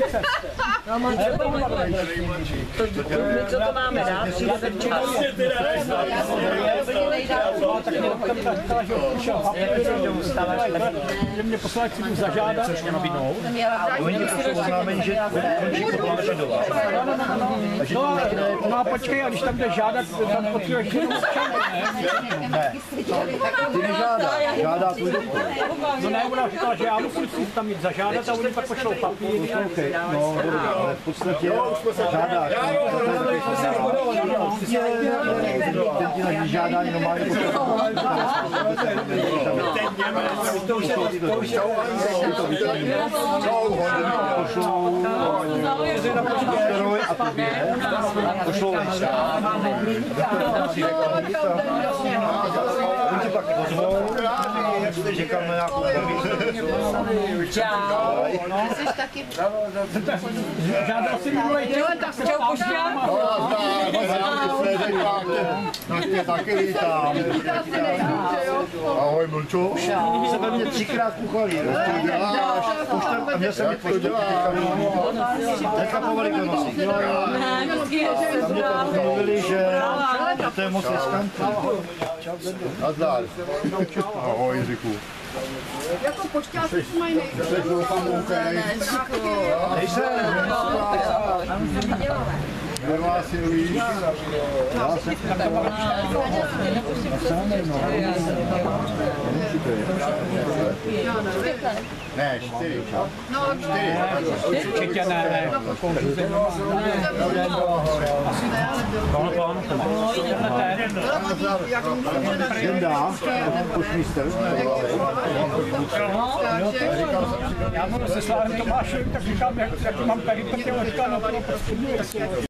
Co to máme dát? Přijdete včas. Mě poslali, chci mu zažádat. Což mě nabídnou. Oni to znamená, že končí kopáče do vás. No a počkej, a když tam jde žádat, tam potřebuješ jenom občan, Ne, ty nežádá, žádá tvůj doktor. no ne, ona říkala, že já musím si tam jít zažádat a oni pak pošlou papíry. Okay, no dobře, ale v podstatě žádáš. Ten ti na žádání normálně a tobě pošlou oni ti pak pozvou, čekám na nějakou Jsi taky... Žádal si minulej těle, tak se čau pošlám. Tak tě taky vítám. Ahoj, Mlčo. Se ve mě 3krát kuchalí. To děláš. Už tam, a měl jsem mít poštěl. Teďka po Velikonoci. Tam mě to mluvili, že to je moc riskantní. Nazdar. Ahoj, Jiříku. Jako pošťáci mají nejvíc. Nejsem. Nervá si Luís. Já se ne, 4. No, 4. Určitě ne. Jenda, pošmíster. Já mám se Slávem Tomášem, tak říkám, jak mám peripety, on říkal, no to prostě